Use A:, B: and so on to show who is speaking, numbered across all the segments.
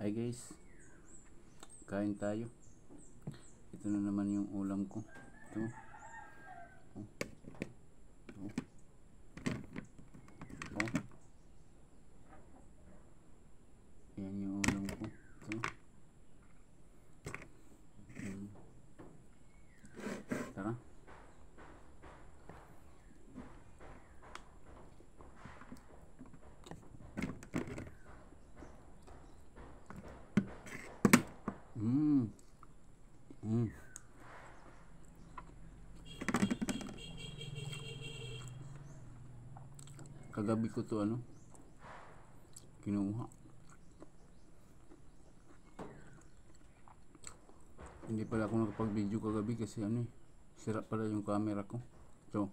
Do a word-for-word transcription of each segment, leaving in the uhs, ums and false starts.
A: Hi guys, kain tayo. Ito na naman yung ulam ko. Ito. Oh. Oh. Oh. Yan yung ulam ko. Ito. Hmm. Tara. Mmm. Mm. Kagabi ko to ano kinuha. Hindi pala ako nakapag video kagabi kasi ano eh, sira pala yung camera ko. So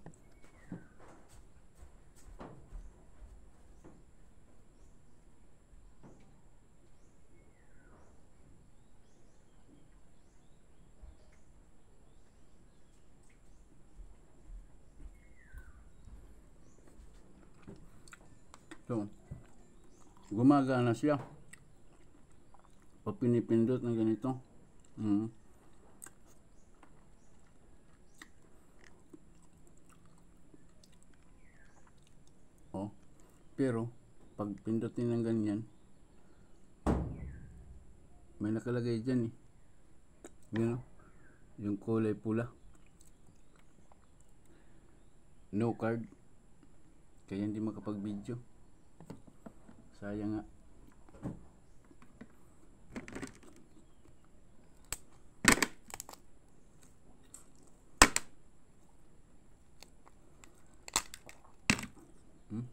A: So, gumagana siya. Pag pinipindot ng ganito. Mm. Oh. Pero, pag pindutin ng ganyan, may nakalagay dyan eh. Yun, yung kulay pula. No card. Kaya hindi makapag-video. Sayang nga. Hmm?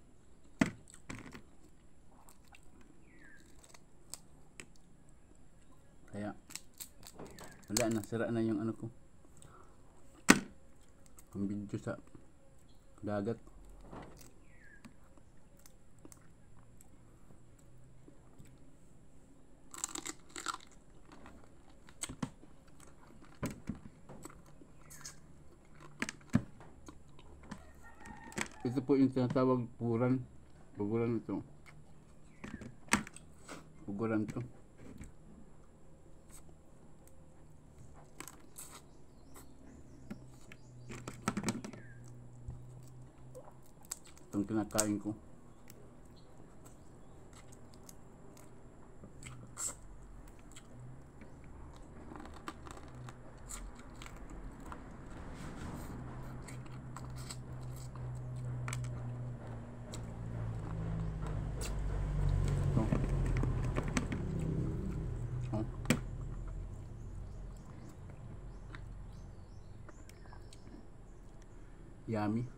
A: Kaya wala na, sira na yung ano ko. Ang video sa dagat. Ito po yung tinatawag puran. Puguran ito. Puguran ito. Itong kinakain ko. Yummy.